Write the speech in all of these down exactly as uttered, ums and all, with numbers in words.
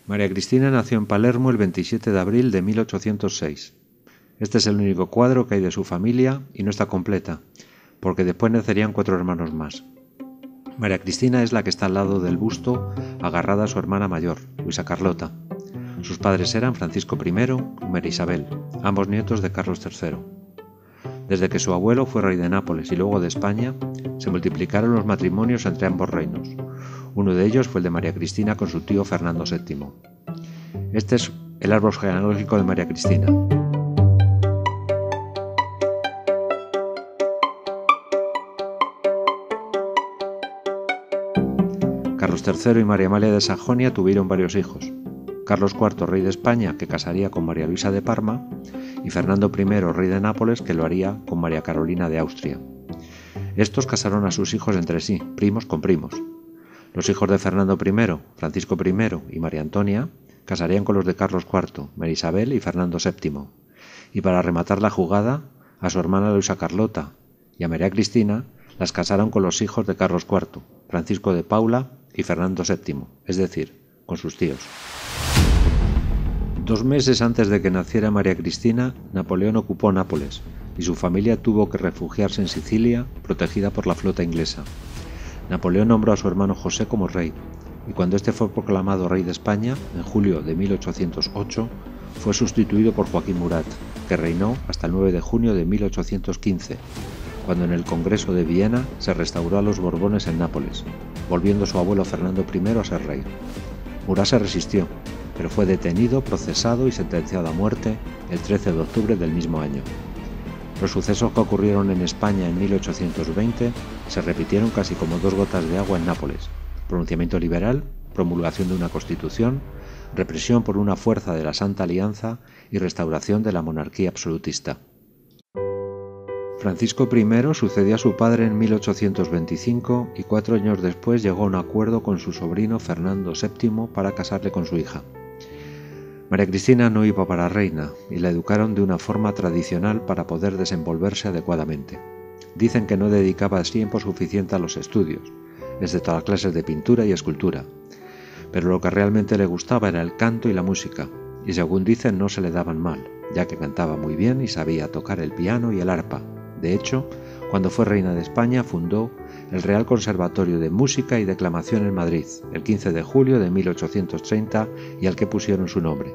María Cristina nació en Palermo el veintisiete de abril de mil ochocientos seis. Este es el único cuadro que hay de su familia y no está completa, porque después nacerían cuatro hermanos más. María Cristina es la que está al lado del busto, agarrada a su hermana mayor, Luisa Carlota. Sus padres eran Francisco primero y María Isabel, ambos nietos de Carlos tercero. Desde que su abuelo fue rey de Nápoles y luego de España, se multiplicaron los matrimonios entre ambos reinos. Uno de ellos fue el de María Cristina con su tío Fernando séptimo. Este es el árbol genealógico de María Cristina. Carlos tercero y María Amalia de Sajonia tuvieron varios hijos. Carlos cuarto, rey de España, que casaría con María Luisa de Parma, y Fernando primero, rey de Nápoles, que lo haría con María Carolina de Austria. Estos casaron a sus hijos entre sí, primos con primos. Los hijos de Fernando primero, Francisco primero y María Antonia casarían con los de Carlos cuarto, María Isabel y Fernando séptimo. Y para rematar la jugada, a su hermana Luisa Carlota y a María Cristina las casaron con los hijos de Carlos cuarto, Francisco de Paula y Fernando séptimo, es decir, con sus tíos. Dos meses antes de que naciera María Cristina, Napoleón ocupó Nápoles y su familia tuvo que refugiarse en Sicilia, protegida por la flota inglesa. Napoleón nombró a su hermano José como rey, y cuando este fue proclamado rey de España, en julio de mil ochocientos ocho, fue sustituido por Joaquín Murat, que reinó hasta el nueve de junio de mil ochocientos quince, cuando en el Congreso de Viena se restauró a los Borbones en Nápoles, volviendo su abuelo Fernando primero a ser rey. Murat se resistió, pero fue detenido, procesado y sentenciado a muerte el trece de octubre del mismo año. Los sucesos que ocurrieron en España en mil ochocientos veinte se repitieron casi como dos gotas de agua en Nápoles: pronunciamiento liberal, promulgación de una constitución, represión por una fuerza de la Santa Alianza y restauración de la monarquía absolutista. Francisco primero sucedió a su padre en mil ochocientos veinticinco y cuatro años después llegó a un acuerdo con su sobrino Fernando séptimo para casarle con su hija. María Cristina no iba para reina y la educaron de una forma tradicional para poder desenvolverse adecuadamente. Dicen que no dedicaba tiempo suficiente a los estudios, excepto a las clases de pintura y escultura, pero lo que realmente le gustaba era el canto y la música, y según dicen no se le daban mal, ya que cantaba muy bien y sabía tocar el piano y el arpa. De hecho, cuando fue reina de España fundó el Real Conservatorio de Música y Declamación en Madrid, el quince de julio de mil ochocientos treinta, y al que pusieron su nombre.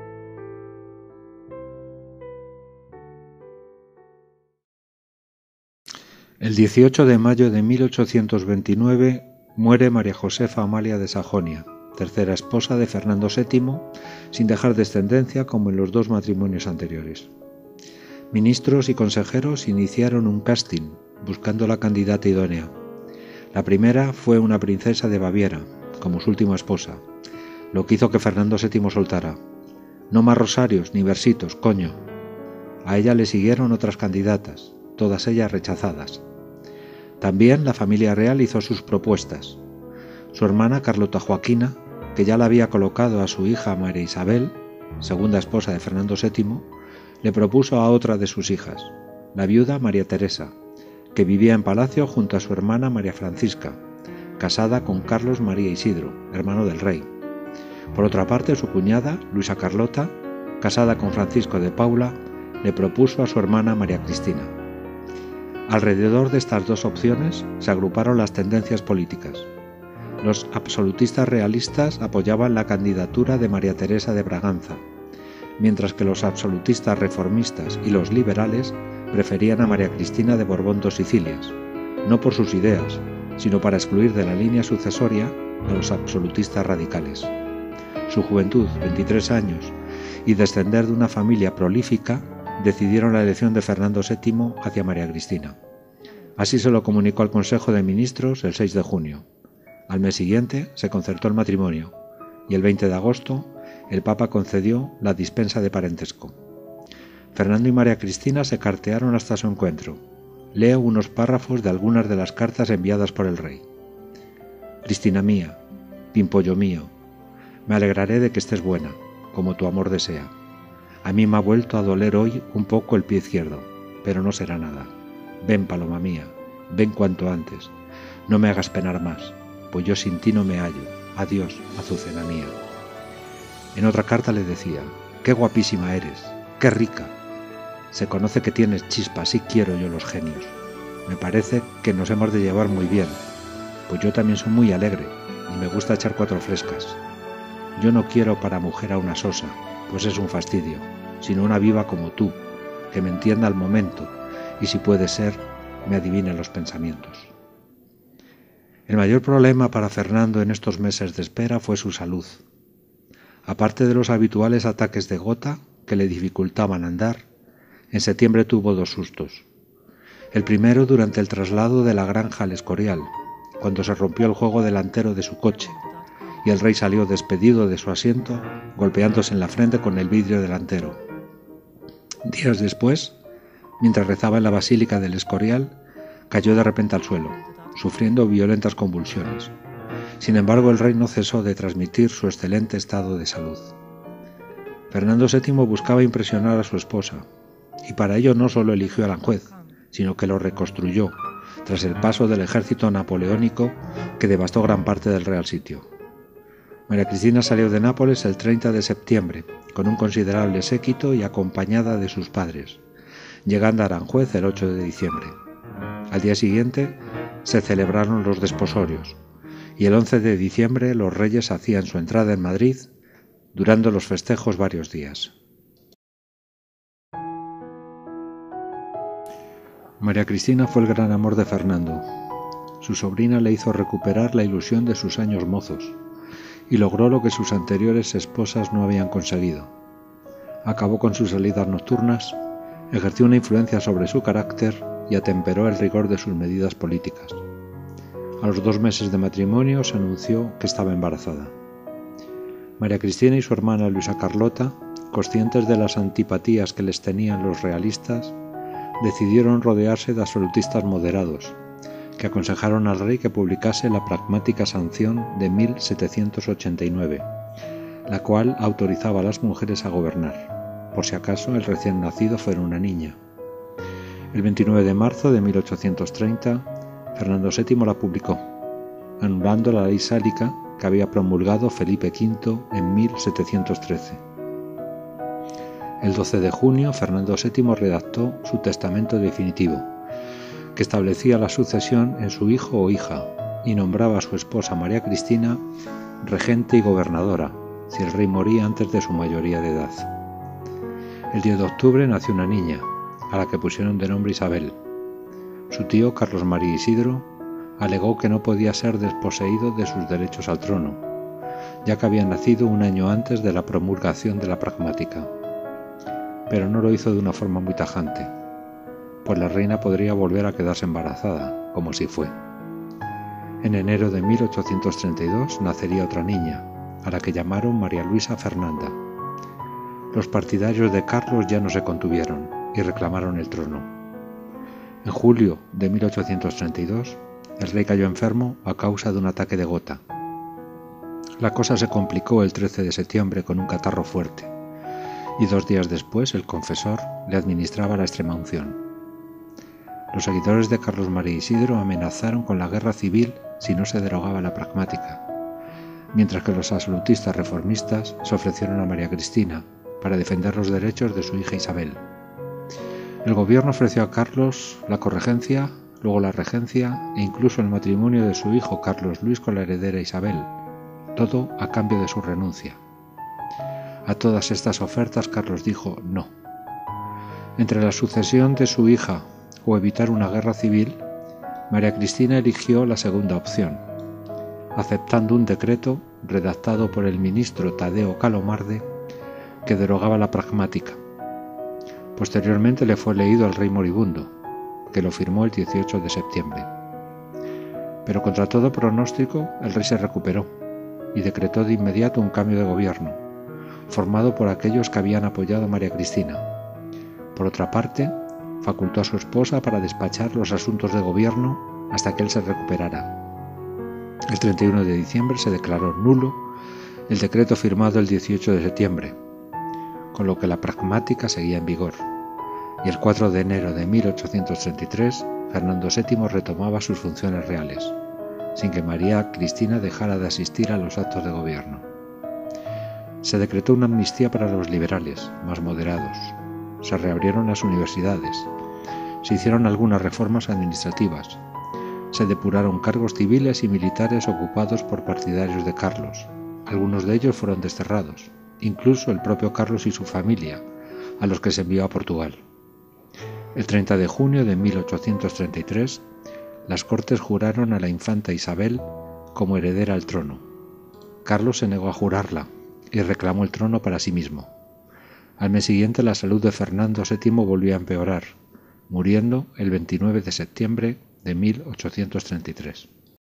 El dieciocho de mayo de mil ochocientos veintinueve muere María Josefa Amalia de Sajonia, tercera esposa de Fernando séptimo, sin dejar descendencia como en los dos matrimonios anteriores. Ministros y consejeros iniciaron un casting, buscando la candidata idónea. La primera fue una princesa de Baviera, como su última esposa, lo que hizo que Fernando séptimo soltara: no más rosarios ni versitos, coño. A ella le siguieron otras candidatas, todas ellas rechazadas. También la familia real hizo sus propuestas. Su hermana Carlota Joaquina, que ya la había colocado a su hija María Isabel, segunda esposa de Fernando séptimo, le propuso a otra de sus hijas, la viuda María Teresa, que vivía en palacio junto a su hermana María Francisca, casada con Carlos María Isidro, hermano del rey. Por otra parte, su cuñada, Luisa Carlota, casada con Francisco de Paula, le propuso a su hermana María Cristina. Alrededor de estas dos opciones se agruparon las tendencias políticas. Los absolutistas realistas apoyaban la candidatura de María Teresa de Braganza, mientras que los absolutistas reformistas y los liberales preferían a María Cristina de Borbón dos Sicilias, no por sus ideas, sino para excluir de la línea sucesoria a los absolutistas radicales. Su juventud, veintitrés años, y descender de una familia prolífica, decidieron la elección de Fernando séptimo hacia María Cristina. Así se lo comunicó al Consejo de Ministros el seis de junio. Al mes siguiente se concertó el matrimonio, y el veinte de agosto el Papa concedió la dispensa de parentesco. Fernando y María Cristina se cartearon hasta su encuentro. Leo unos párrafos de algunas de las cartas enviadas por el rey. Cristina mía, pimpollo mío, me alegraré de que estés buena, como tu amor desea. A mí me ha vuelto a doler hoy un poco el pie izquierdo, pero no será nada. Ven, paloma mía, ven cuanto antes. No me hagas penar más, pues yo sin ti no me hallo. Adiós, azucena mía. En otra carta le decía: «Qué guapísima eres, qué rica. Se conoce que tienes chispa, así quiero yo los genios. Me parece que nos hemos de llevar muy bien, pues yo también soy muy alegre y me gusta echar cuatro frescas. Yo no quiero para mujer a una sosa, pues es un fastidio, sino una viva como tú, que me entienda al momento y, si puede ser, me adivine los pensamientos». El mayor problema para Fernando en estos meses de espera fue su salud. Aparte de los habituales ataques de gota que le dificultaban andar, en septiembre tuvo dos sustos. El primero durante el traslado de la granja al Escorial, cuando se rompió el juego delantero de su coche y el rey salió despedido de su asiento, golpeándose en la frente con el vidrio delantero. Días después, mientras rezaba en la basílica del Escorial, cayó de repente al suelo, sufriendo violentas convulsiones. Sin embargo, el rey no cesó de transmitir su excelente estado de salud. Fernando séptimo buscaba impresionar a su esposa, y para ello no solo eligió a Aranjuez, sino que lo reconstruyó, tras el paso del ejército napoleónico que devastó gran parte del Real Sitio. María Cristina salió de Nápoles el treinta de septiembre, con un considerable séquito y acompañada de sus padres, llegando a Aranjuez el ocho de diciembre. Al día siguiente se celebraron los desposorios, y el once de diciembre los reyes hacían su entrada en Madrid, durando los festejos varios días. María Cristina fue el gran amor de Fernando. Su sobrina le hizo recuperar la ilusión de sus años mozos y logró lo que sus anteriores esposas no habían conseguido. Acabó con sus salidas nocturnas, ejerció una influencia sobre su carácter y atemperó el rigor de sus medidas políticas. A los dos meses de matrimonio se anunció que estaba embarazada. María Cristina y su hermana Luisa Carlota, conscientes de las antipatías que les tenían los realistas, decidieron rodearse de absolutistas moderados, que aconsejaron al rey que publicase la pragmática sanción de mil setecientos ochenta y nueve, la cual autorizaba a las mujeres a gobernar, por si acaso el recién nacido fuera una niña. El veintinueve de marzo de mil ochocientos treinta, Fernando séptimo la publicó, anulando la ley sálica que había promulgado Felipe quinto en mil setecientos trece. El doce de junio, Fernando séptimo redactó su testamento definitivo, que establecía la sucesión en su hijo o hija y nombraba a su esposa María Cristina regente y gobernadora, si el rey moría antes de su mayoría de edad. El diez de octubre nació una niña, a la que pusieron de nombre Isabel. Su tío, Carlos María Isidro, alegó que no podía ser desposeído de sus derechos al trono, ya que había nacido un año antes de la promulgación de la pragmática. Pero no lo hizo de una forma muy tajante, pues la reina podría volver a quedarse embarazada, como si fue. En enero de mil ochocientos treinta y dos nacería otra niña, a la que llamaron María Luisa Fernanda. Los partidarios de Carlos ya no se contuvieron y reclamaron el trono. En julio de mil ochocientos treinta y dos, el rey cayó enfermo a causa de un ataque de gota. La cosa se complicó el trece de septiembre con un catarro fuerte, y dos días después el confesor le administraba la extremaunción. Los seguidores de Carlos María Isidro amenazaron con la guerra civil si no se derogaba la pragmática, mientras que los absolutistas reformistas se ofrecieron a María Cristina para defender los derechos de su hija Isabel. El gobierno ofreció a Carlos la corregencia, luego la regencia e incluso el matrimonio de su hijo Carlos Luis con la heredera Isabel, todo a cambio de su renuncia. A todas estas ofertas Carlos dijo no. Entre la sucesión de su hija o evitar una guerra civil, María Cristina eligió la segunda opción, aceptando un decreto redactado por el ministro Tadeo Calomarde que derogaba la pragmática. Posteriormente le fue leído al rey moribundo, que lo firmó el dieciocho de septiembre. Pero contra todo pronóstico, el rey se recuperó y decretó de inmediato un cambio de gobierno, formado por aquellos que habían apoyado a María Cristina. Por otra parte, facultó a su esposa para despachar los asuntos de gobierno hasta que él se recuperara. El treinta y uno de diciembre se declaró nulo el decreto firmado el dieciocho de septiembre, con lo que la pragmática seguía en vigor, y el cuatro de enero de mil ochocientos treinta y tres Fernando séptimo retomaba sus funciones reales, sin que María Cristina dejara de asistir a los actos de gobierno. Se decretó una amnistía para los liberales, más moderados. Se reabrieron las universidades. Se hicieron algunas reformas administrativas. Se depuraron cargos civiles y militares ocupados por partidarios de Carlos. Algunos de ellos fueron desterrados, incluso el propio Carlos y su familia, a los que se envió a Portugal. El treinta de junio de mil ochocientos treinta y tres, las Cortes juraron a la infanta Isabel como heredera al trono. Carlos se negó a jurarla y reclamó el trono para sí mismo. Al mes siguiente la salud de Fernando séptimo volvió a empeorar, muriendo el veintinueve de septiembre de mil ochocientos treinta y tres.